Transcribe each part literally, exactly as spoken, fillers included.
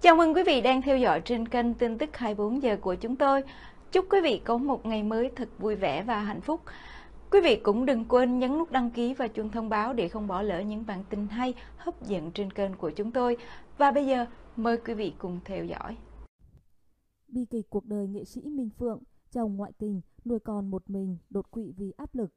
Chào mừng quý vị đang theo dõi trên kênh tin tức hai mươi bốn giờ của chúng tôi. Chúc quý vị có một ngày mới thật vui vẻ và hạnh phúc. Quý vị cũng đừng quên nhấn nút đăng ký và chuông thông báo để không bỏ lỡ những bản tin hay, hấp dẫn trên kênh của chúng tôi. Và bây giờ, mời quý vị cùng theo dõi. Bi kịch cuộc đời nghệ sĩ Minh Phượng, chồng ngoại tình, nuôi con một mình, đột quỵ vì áp lực.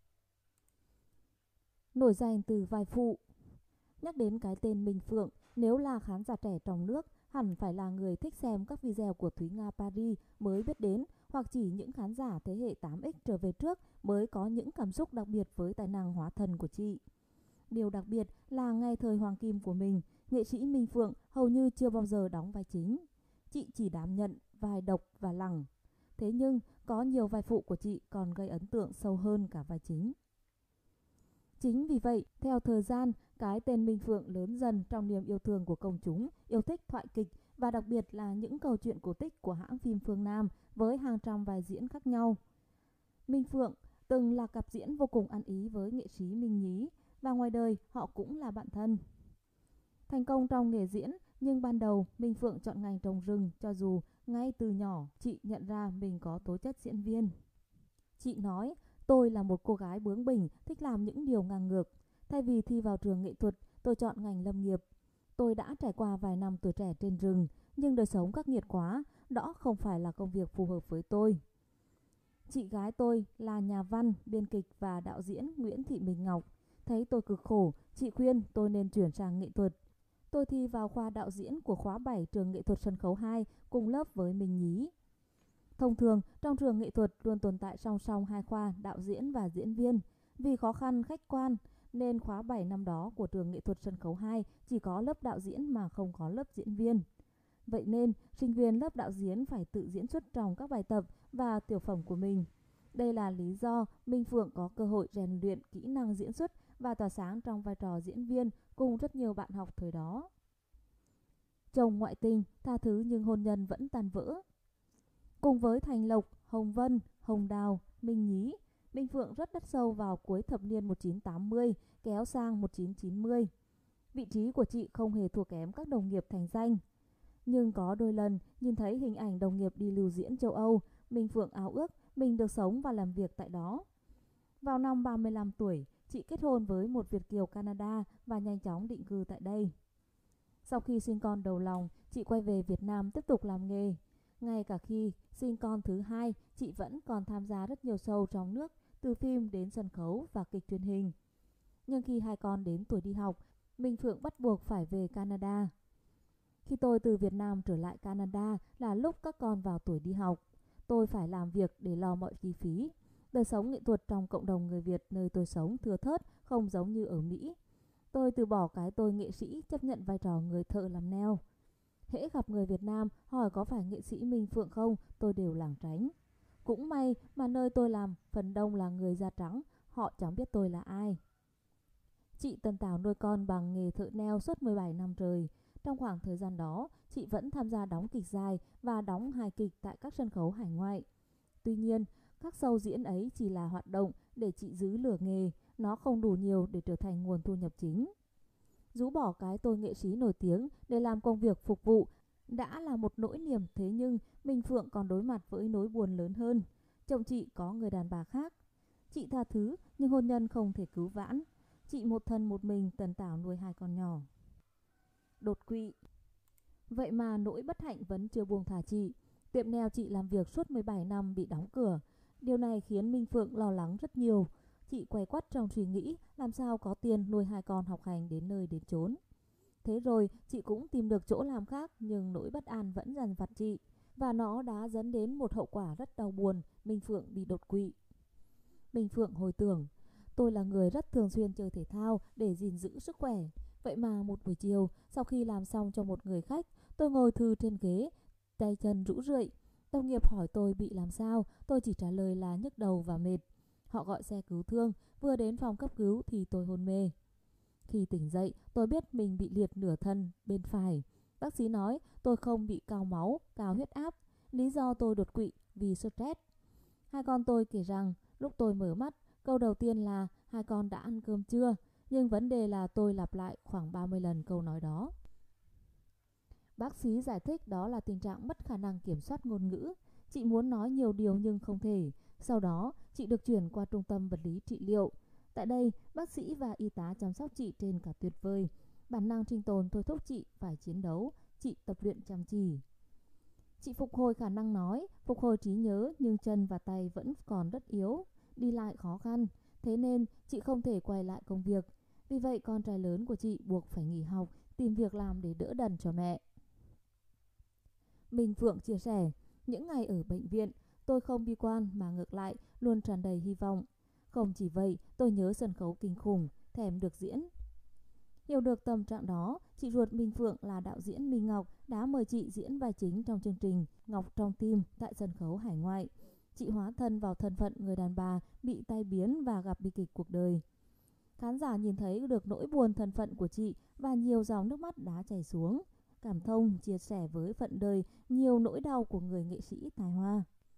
Nổi danh từ vai phụ. Nhắc đến cái tên Minh Phượng, nếu là khán giả trẻ trong nước, hẳn phải là người thích xem các video của Thúy Nga Paris mới biết đến, hoặc chỉ những khán giả thế hệ tám x trở về trước mới có những cảm xúc đặc biệt với tài năng hóa thần của chị. Điều đặc biệt là ngay thời hoàng kim của mình, nghệ sĩ Minh Phượng hầu như chưa bao giờ đóng vai chính. Chị chỉ đảm nhận vai độc và lẳng. Thế nhưng có nhiều vai phụ của chị còn gây ấn tượng sâu hơn cả vai chính. Chính vì vậy, theo thời gian, cái tên Minh Phượng lớn dần trong niềm yêu thương của công chúng, yêu thích thoại kịch và đặc biệt là những câu chuyện cổ tích của hãng phim Phương Nam với hàng trăm vai diễn khác nhau. Minh Phượng từng là cặp diễn vô cùng ăn ý với nghệ sĩ Minh Nhí và ngoài đời họ cũng là bạn thân. Thành công trong nghề diễn, nhưng ban đầu Minh Phượng chọn ngành trồng rừng cho dù ngay từ nhỏ chị nhận ra mình có tố chất diễn viên. Chị nói, tôi là một cô gái bướng bỉnh, thích làm những điều ngang ngược. Thay vì thi vào trường nghệ thuật, tôi chọn ngành lâm nghiệp. Tôi đã trải qua vài năm tuổi trẻ trên rừng, nhưng đời sống khắc nghiệt quá, đó không phải là công việc phù hợp với tôi. Chị gái tôi là nhà văn, biên kịch và đạo diễn Nguyễn Thị Minh Ngọc. Thấy tôi cực khổ, chị khuyên tôi nên chuyển sang nghệ thuật. Tôi thi vào khoa đạo diễn của khóa bảy trường nghệ thuật sân khấu hai cùng lớp với Minh Nhí. Thông thường, trong trường nghệ thuật luôn tồn tại song song hai khoa đạo diễn và diễn viên. Vì khó khăn khách quan, nên khóa bảy năm đó của trường nghệ thuật sân khấu hai chỉ có lớp đạo diễn mà không có lớp diễn viên. Vậy nên, sinh viên lớp đạo diễn phải tự diễn xuất trong các bài tập và tiểu phẩm của mình. Đây là lý do Minh Phượng có cơ hội rèn luyện kỹ năng diễn xuất và tỏa sáng trong vai trò diễn viên cùng rất nhiều bạn học thời đó. Chồng ngoại tình, tha thứ nhưng hôn nhân vẫn tan vỡ. Cùng với Thành Lộc, Hồng Vân, Hồng Đào, Minh Nhí, Minh Phượng rất đất sâu vào cuối thập niên một nghìn chín trăm tám mươi, kéo sang một nghìn chín trăm chín mươi. Vị trí của chị không hề thua kém các đồng nghiệp thành danh. Nhưng có đôi lần nhìn thấy hình ảnh đồng nghiệp đi lưu diễn châu Âu, Minh Phượng ao ước mình được sống và làm việc tại đó. Vào năm ba mươi lăm tuổi, chị kết hôn với một Việt kiều Canada và nhanh chóng định cư tại đây. Sau khi sinh con đầu lòng, chị quay về Việt Nam tiếp tục làm nghề. Ngay cả khi sinh con thứ hai, chị vẫn còn tham gia rất nhiều show trong nước, từ phim đến sân khấu và kịch truyền hình. Nhưng khi hai con đến tuổi đi học, Minh Phượng bắt buộc phải về Canada. Khi tôi từ Việt Nam trở lại Canada là lúc các con vào tuổi đi học. Tôi phải làm việc để lo mọi chi phí. Đời sống nghệ thuật trong cộng đồng người Việt nơi tôi sống thưa thớt, không giống như ở Mỹ. Tôi từ bỏ cái tôi nghệ sĩ, chấp nhận vai trò người thợ làm neo. Hễ gặp người Việt Nam hỏi có phải nghệ sĩ Minh Phượng không, tôi đều lảng tránh. Cũng may mà nơi tôi làm phần đông là người da trắng, họ chẳng biết tôi là ai. Chị Tân Tảo nuôi con bằng nghề thợ neo suốt mười bảy năm trời. Trong khoảng thời gian đó, chị vẫn tham gia đóng kịch dài và đóng hài kịch tại các sân khấu hải ngoại. Tuy nhiên, các show diễn ấy chỉ là hoạt động để chị giữ lửa nghề, nó không đủ nhiều để trở thành nguồn thu nhập chính. Rũ bỏ cái tôi nghệ sĩ nổi tiếng để làm công việc phục vụ đã là một nỗi niềm, thế nhưng Minh Phượng còn đối mặt với nỗi buồn lớn hơn. Chồng chị có người đàn bà khác. Chị tha thứ nhưng hôn nhân không thể cứu vãn. Chị một thân một mình Tần Tảo nuôi hai con nhỏ. Đột quỵ. Vậy mà nỗi bất hạnh vẫn chưa buông thả chị. Tiệm neo chị làm việc suốt mười bảy năm bị đóng cửa. Điều này khiến Minh Phượng lo lắng rất nhiều. Chị quay quắt trong suy nghĩ làm sao có tiền nuôi hai con học hành đến nơi đến chốn. Thế rồi chị cũng tìm được chỗ làm khác, nhưng nỗi bất an vẫn dằn vặt chị. Và nó đã dẫn đến một hậu quả rất đau buồn, Minh Phượng bị đột quỵ. Minh Phượng hồi tưởng, tôi là người rất thường xuyên chơi thể thao để gìn giữ sức khỏe. Vậy mà một buổi chiều, sau khi làm xong cho một người khách, tôi ngồi thư trên ghế, tay chân rũ rượi. Đồng nghiệp hỏi tôi bị làm sao, tôi chỉ trả lời là nhức đầu và mệt. Họ gọi xe cứu thương, vừa đến phòng cấp cứu thì tôi hôn mê. Khi tỉnh dậy, tôi biết mình bị liệt nửa thân bên phải. Bác sĩ nói tôi không bị cao máu, cao huyết áp. Lý do tôi đột quỵ vì stress. Hai con tôi kể rằng lúc tôi mở mắt, câu đầu tiên là hai con đã ăn cơm chưa? Nhưng vấn đề là tôi lặp lại khoảng ba mươi lần câu nói đó. Bác sĩ giải thích đó là tình trạng mất khả năng kiểm soát ngôn ngữ. Chị muốn nói nhiều điều nhưng không thể. Sau đó, chị được chuyển qua trung tâm vật lý trị liệu. Tại đây, bác sĩ và y tá chăm sóc chị trên cả tuyệt vời. Bản năng sinh tồn thôi thúc chị phải chiến đấu. Chị tập luyện chăm chỉ. Chị phục hồi khả năng nói, phục hồi trí nhớ, nhưng chân và tay vẫn còn rất yếu, đi lại khó khăn. Thế nên chị không thể quay lại công việc. Vì vậy con trai lớn của chị buộc phải nghỉ học, tìm việc làm để đỡ đần cho mẹ. Minh Phượng chia sẻ, những ngày ở bệnh viện, tôi không bi quan mà ngược lại luôn tràn đầy hy vọng. Không chỉ vậy, tôi nhớ sân khấu kinh khủng, thèm được diễn. Hiểu được tâm trạng đó, chị ruột Minh Phượng là đạo diễn Minh Ngọc đã mời chị diễn vai chính trong chương trình Ngọc trong tim tại sân khấu hải ngoại. Chị hóa thân vào thân phận người đàn bà bị tai biến và gặp bi kịch cuộc đời. Khán giả nhìn thấy được nỗi buồn thân phận của chị và nhiều dòng nước mắt đã chảy xuống. Cảm thông chia sẻ với phận đời nhiều nỗi đau của người nghệ sĩ tài hoa.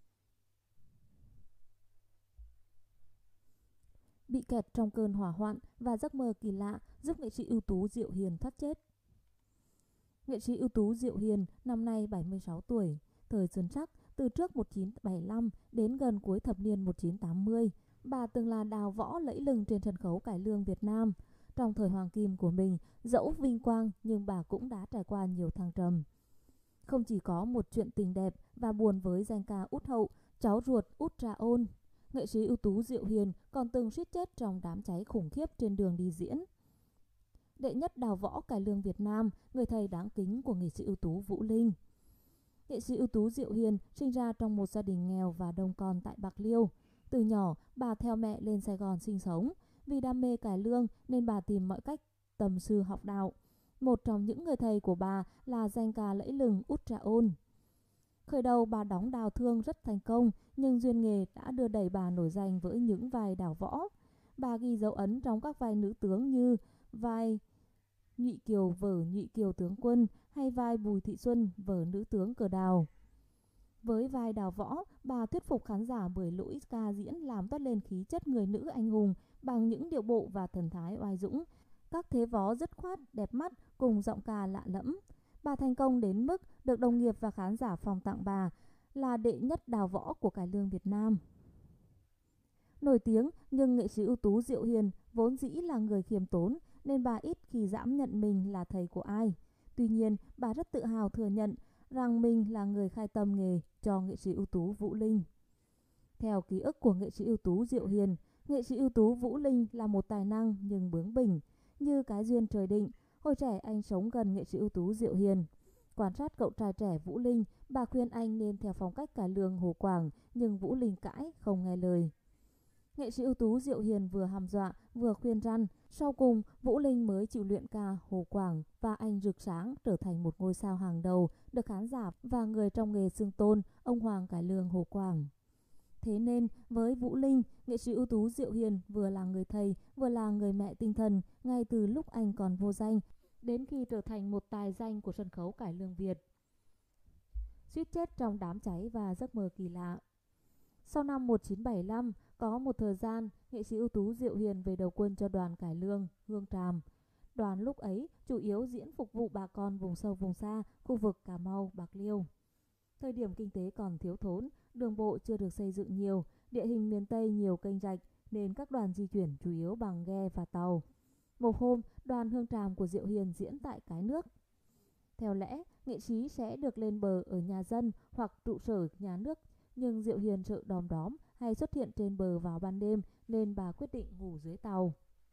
Bị kẹt trong cơn hỏa hoạn và giấc mơ kỳ lạ giúp nghệ sĩ ưu tú Diệu Hiền thoát chết. Nghệ sĩ ưu tú Diệu Hiền năm nay bảy mươi sáu tuổi, thời Xuân Sắc, từ trước một nghìn chín trăm bảy mươi lăm đến gần cuối thập niên một nghìn chín trăm tám mươi. Bà từng là đào võ lẫy lừng trên sân khấu cải lương Việt Nam. Trong thời hoàng kim của mình, dẫu vinh quang nhưng bà cũng đã trải qua nhiều thăng trầm. Không chỉ có một chuyện tình đẹp và buồn với danh ca Út Hậu, cháu ruột Út Tra Ôn, nghệ sĩ ưu tú Diệu Hiền còn từng suýt chết trong đám cháy khủng khiếp trên đường đi diễn. Đệ nhất đào võ cải lương Việt Nam, người thầy đáng kính của nghệ sĩ ưu tú Vũ Linh. Nghệ sĩ ưu tú Diệu Hiền sinh ra trong một gia đình nghèo và đông con tại Bạc Liêu. Từ nhỏ, bà theo mẹ lên Sài Gòn sinh sống. Vì đam mê cải lương nên bà tìm mọi cách tầm sư học đạo. Một trong những người thầy của bà là danh ca lẫy lừng Út Tra Ôn. Khởi đầu bà đóng đào thương rất thành công, nhưng duyên nghề đã đưa đẩy bà nổi danh với những vai đào võ. Bà ghi dấu ấn trong các vai nữ tướng như vai Nhụy Kiều vở Nhụy Kiều tướng quân hay vai Bùi Thị Xuân vở nữ tướng cờ đào. Với vai đào võ, bà thuyết phục khán giả bởi lỗi ca diễn làm toát lên khí chất người nữ anh hùng bằng những điệu bộ và thần thái oai dũng, các thế vó dứt khoát, đẹp mắt cùng giọng ca lạ lẫm. Bà thành công đến mức được đồng nghiệp và khán giả phong tặng bà là đệ nhất đào võ của cải lương Việt Nam. Nổi tiếng nhưng nghệ sĩ ưu tú Diệu Hiền vốn dĩ là người khiêm tốn nên bà ít khi dám nhận mình là thầy của ai. Tuy nhiên, bà rất tự hào thừa nhận rằng mình là người khai tâm nghề cho nghệ sĩ ưu tú Vũ Linh. Theo ký ức của nghệ sĩ ưu tú Diệu Hiền, nghệ sĩ ưu tú Vũ Linh là một tài năng nhưng bướng bỉnh. Như cái duyên trời định, hồi trẻ anh sống gần nghệ sĩ ưu tú Diệu Hiền. Quan sát cậu trai trẻ Vũ Linh, bà khuyên anh nên theo phong cách cải lương Hồ Quảng, nhưng Vũ Linh cãi, không nghe lời. Nghệ sĩ ưu tú Diệu Hiền vừa hăm dọa, vừa khuyên răn. Sau cùng, Vũ Linh mới chịu luyện ca Hồ Quảng và anh rực sáng trở thành một ngôi sao hàng đầu, được khán giả và người trong nghề xưng tôn ông hoàng cải lương Hồ Quảng. Thế nên, với Vũ Linh, nghệ sĩ ưu tú Diệu Hiền vừa là người thầy, vừa là người mẹ tinh thần, ngay từ lúc anh còn vô danh, đến khi trở thành một tài danh của sân khấu cải lương Việt. Suýt chết trong đám cháy và giấc mơ kỳ lạ. Sau năm một nghìn chín trăm bảy mươi lăm, có một thời gian, nghệ sĩ ưu tú Diệu Hiền về đầu quân cho đoàn cải lương Hương Tràm. Đoàn lúc ấy chủ yếu diễn phục vụ bà con vùng sâu vùng xa, khu vực Cà Mau, Bạc Liêu. Thời điểm kinh tế còn thiếu thốn, đường bộ chưa được xây dựng nhiều, địa hình miền Tây nhiều kênh rạch nên các đoàn di chuyển chủ yếu bằng ghe và tàu. Một hôm, đoàn Hương Tràm của Diệu Hiền diễn tại Cái Nước. Theo lẽ, nghệ sĩ sẽ được lên bờ ở nhà dân hoặc trụ sở nhà nước, nhưng Diệu Hiền sợ đom đóm hay xuất hiện trên bờ vào ban đêm nên bà quyết định ngủ dưới tàu.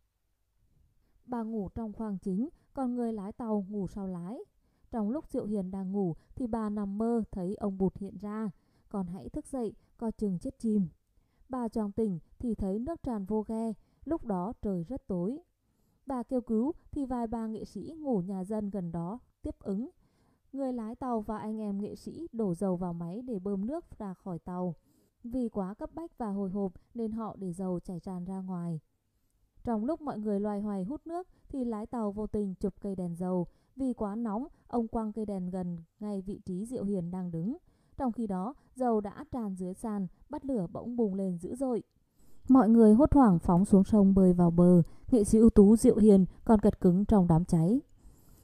Bà ngủ trong khoang chính, còn người lái tàu ngủ sau lái. Trong lúc Diệu Hiền đang ngủ thì bà nằm mơ thấy ông Bụt hiện ra, còn hãy thức dậy coi chừng chết chìm. Bà choàng tỉnh thì thấy nước tràn vô ghe, lúc đó trời rất tối. Bà kêu cứu thì vài ba nghệ sĩ ngủ nhà dân gần đó tiếp ứng. Người lái tàu và anh em nghệ sĩ đổ dầu vào máy để bơm nước ra khỏi tàu. Vì quá cấp bách và hồi hộp nên họ để dầu chảy tràn ra ngoài. Trong lúc mọi người loay hoay hút nước thì lái tàu vô tình chụp cây đèn dầu. Vì quá nóng, ông quăng cây đèn gần ngay vị trí Diệu Hiền đang đứng. Trong khi đó, dầu đã tràn dưới sàn, bắt lửa bỗng bùng lên dữ dội. Mọi người hốt hoảng phóng xuống sông bơi vào bờ, nghệ sĩ ưu tú Diệu Hiền còn kẹt cứng trong đám cháy.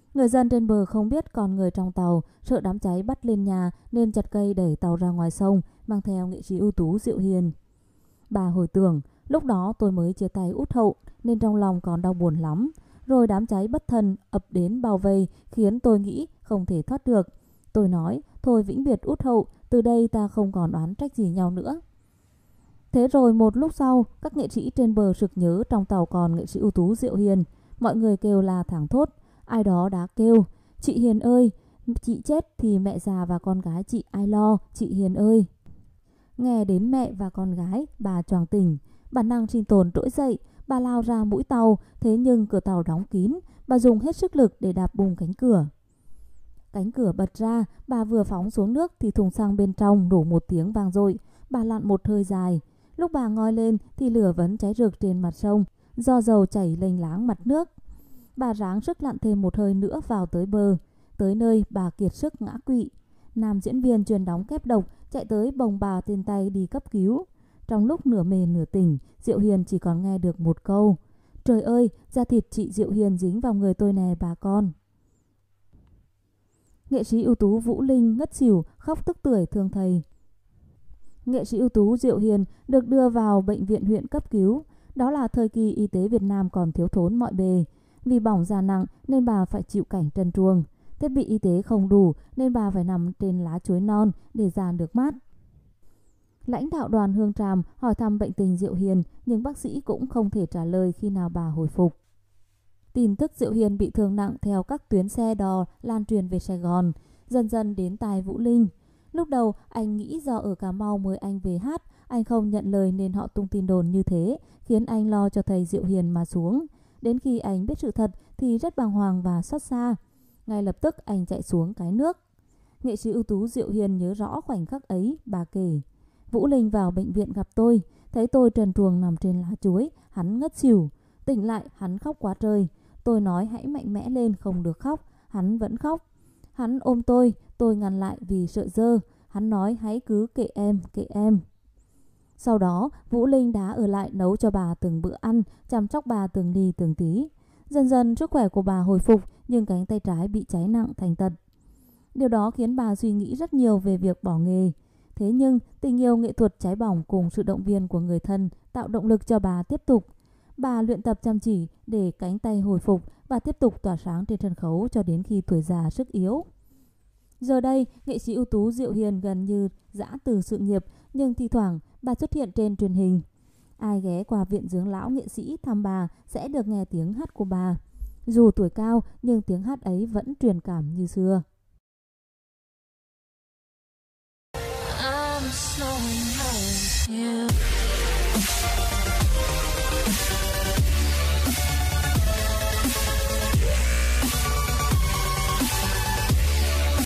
Người dân trên bờ không biết còn người trong tàu, sợ đám cháy bắt lên nhà nên chặt cây đẩy tàu ra ngoài sông, mang theo nghệ sĩ ưu tú Diệu Hiền. Bà hồi tưởng, lúc đó tôi mới chia tay Út Hậu nên trong lòng còn đau buồn lắm. Rồi đám cháy bất thần ập đến bao vây khiến tôi nghĩ không thể thoát được. Tôi nói, thôi vĩnh biệt Út Hậu, từ đây ta không còn oán trách gì nhau nữa. Thế rồi một lúc sau, các nghệ sĩ trên bờ sực nhớ trong tàu còn nghệ sĩ ưu tú Diệu Hiền. Mọi người kêu là thảng thốt. Ai đó đã kêu, chị Hiền ơi, chị chết thì mẹ già và con gái chị ai lo, chị Hiền ơi. Nghe đến mẹ và con gái, bà choàng tỉnh. Bản năng sinh tồn trỗi dậy, bà lao ra mũi tàu, thế nhưng cửa tàu đóng kín, bà dùng hết sức lực để đạp bung cánh cửa. Cánh cửa bật ra, bà vừa phóng xuống nước thì thùng xăng bên trong nổ một tiếng vang dội. Bà lặn một hơi dài. Lúc bà ngoi lên thì lửa vẫn cháy rực trên mặt sông, do dầu chảy lênh láng mặt nước. Bà ráng sức lặn thêm một hơi nữa vào tới bờ. Tới nơi bà kiệt sức ngã quỵ. Nam diễn viên truyền đóng kép độc chạy tới bồng bà tên tay đi cấp cứu. Trong lúc nửa mê nửa tỉnh, Diệu Hiền chỉ còn nghe được một câu: trời ơi, da thịt chị Diệu Hiền dính vào người tôi nè bà con. Nghệ sĩ ưu tú Vũ Linh ngất xỉu, khóc tức tưởi thương thầy. Nghệ sĩ ưu tú Diệu Hiền được đưa vào bệnh viện huyện cấp cứu. Đó là thời kỳ y tế Việt Nam còn thiếu thốn mọi bề. Vì bỏng da nặng nên bà phải chịu cảnh trần truồng. Thiết bị y tế không đủ nên bà phải nằm trên lá chuối non để da được mát. Lãnh đạo đoàn Hương Tràm hỏi thăm bệnh tình Diệu Hiền, nhưng bác sĩ cũng không thể trả lời khi nào bà hồi phục. Tin tức Diệu Hiền bị thương nặng theo các tuyến xe đò lan truyền về Sài Gòn, dần dần đến tai Vũ Linh. Lúc đầu anh nghĩ do ở Cà Mau mời anh về hát, anh không nhận lời nên họ tung tin đồn như thế, khiến anh lo cho thầy Diệu Hiền mà xuống. Đến khi anh biết sự thật thì rất bàng hoàng và xót xa. Ngay lập tức anh chạy xuống cái nước. Nghệ sĩ ưu tú Diệu Hiền nhớ rõ khoảnh khắc ấy, bà kể: Vũ Linh vào bệnh viện gặp tôi, thấy tôi trần truồng nằm trên lá chuối, hắn ngất xỉu. Tỉnh lại hắn khóc quá trời. Tôi nói hãy mạnh mẽ lên, không được khóc. Hắn vẫn khóc. Hắn ôm tôi, tôi ngăn lại vì sợ dơ. Hắn nói hãy cứ kệ em, kệ em. Sau đó Vũ Linh đã ở lại nấu cho bà từng bữa ăn, chăm sóc bà từng ly từng tí. Dần dần sức khỏe của bà hồi phục, nhưng cánh tay trái bị cháy nặng thành tật. Điều đó khiến bà suy nghĩ rất nhiều về việc bỏ nghề. Thế nhưng tình yêu nghệ thuật cháy bỏng cùng sự động viên của người thân tạo động lực cho bà tiếp tục. Bà luyện tập chăm chỉ để cánh tay hồi phục và tiếp tục tỏa sáng trên sân khấu cho đến khi tuổi già sức yếu. Giờ đây, nghệ sĩ ưu tú Diệu Hiền gần như giã từ sự nghiệp, nhưng thi thoảng bà xuất hiện trên truyền hình. Ai ghé qua viện dưỡng lão nghệ sĩ thăm bà sẽ được nghe tiếng hát của bà. Dù tuổi cao nhưng tiếng hát ấy vẫn truyền cảm như xưa. I'm so in love with you.